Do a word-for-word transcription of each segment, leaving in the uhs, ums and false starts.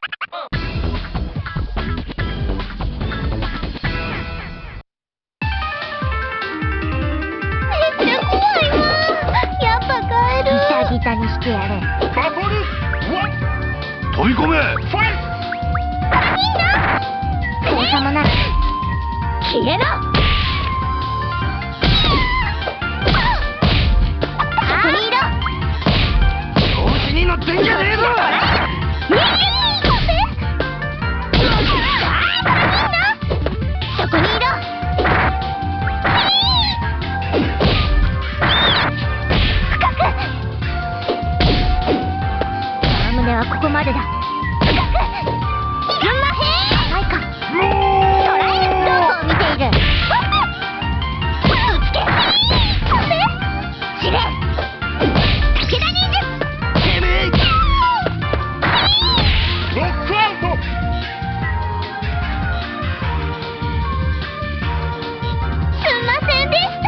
ギタにしてやる。 飛び込め。 王様なら消えろ。そこにいろ。 調子に乗ってんじゃねえぞ。 そこにいろ。ここまでだ。深く。すんまへん。甘いか。捕らえる。どこを見ている。ぶつけ。飛べ。知れ。武田にいる。 てめえ。ロックアウト。 すんませんでした。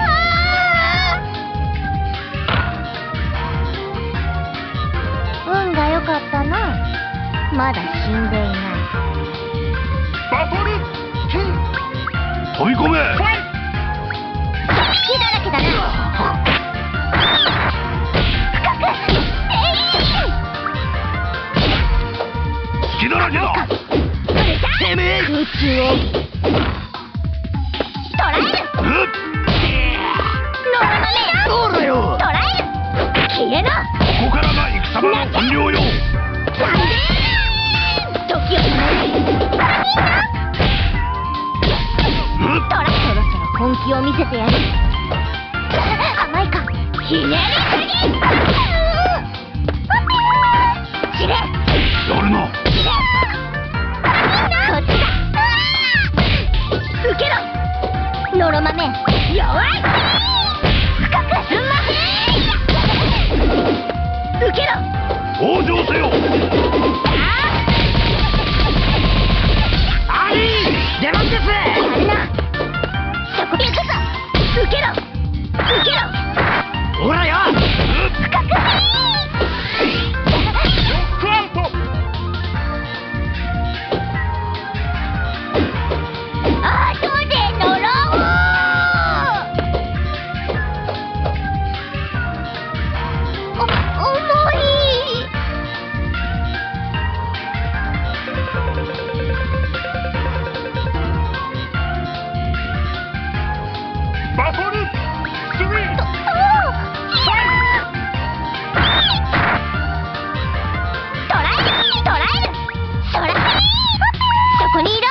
運が良かったな。まだ死んでいない。 バトルキン。飛び込め。 隙だらけだな。深く。 隙だらけだ。 それじゃ。 てめえ。 空中を捕らえる。ノロマメ。 そうだよ。 捕らえる。消えろ。 ここからが戦場の本領よ。 時を止める。トラそろそろ本気を見せてやる。甘いか。ひねりすぎ。知れ。 やるな。 知れ。こっちだ。受けろ。ノロマメ弱い。深くすんまへん。受けろ。 往生せよ。あり出番です。 やるな。そこ行くぞ。受けろ。受けろ。 ほらよ。 深く。 ロックアウト。 あとで乗ろう。お重い。 バトルスリー。 と捕らえる。捕らえる。そら。そこにいろ。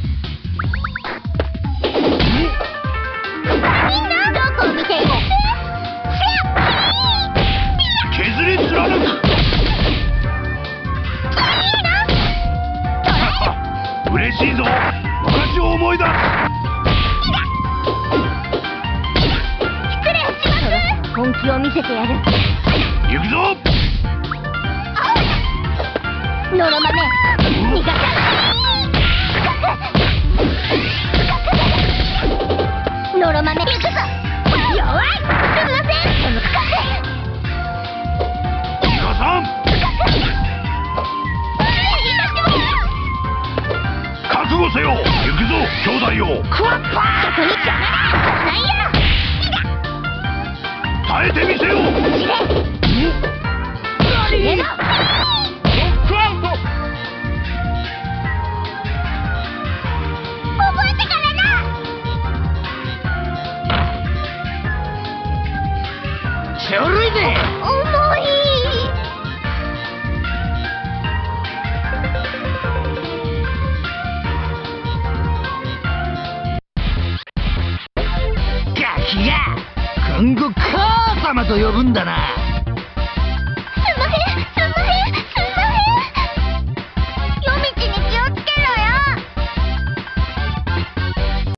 みんなどこを見ている。 削り貫く。嬉しいぞ。昔を思い出す。 失礼します。本気を見せてやる。 行くぞ。 ノロマメ逃がさない。ノロマメ行くぞ。弱い。すみません。深く。 イカさん。覚悟せよ。行くぞ兄弟よ。 クワッパー。そこに邪魔だ。ないよ。 耐えてみせよ。 知れ。消えろ。 ロックアウト。 覚えてからな。 ちょろいぜ。 重い。 ガキが今後母様と呼ぶんだな。